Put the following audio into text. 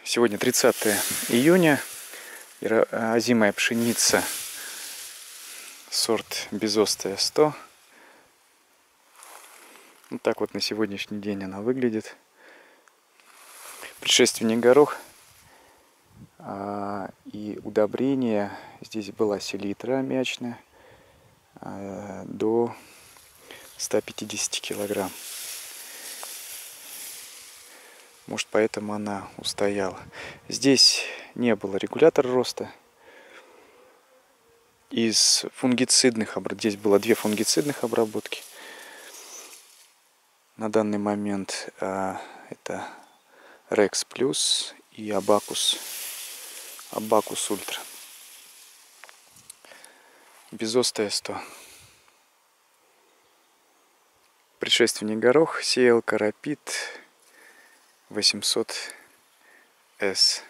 Сегодня 30 июня. Озимая пшеница, сорт Безостая 100. Вот так вот на сегодняшний день она выглядит. Предшественник горох и удобрение. Здесь была селитра мячная до 150 килограмм. Может, поэтому она устояла. Здесь не было регулятора роста. Из фунгицидных обработок, здесь было 2 фунгицидных обработки. На данный момент это Рекс Плюс и Абакус Ультра. Безостая 100. Предшественник горох сеял Карапит 800С.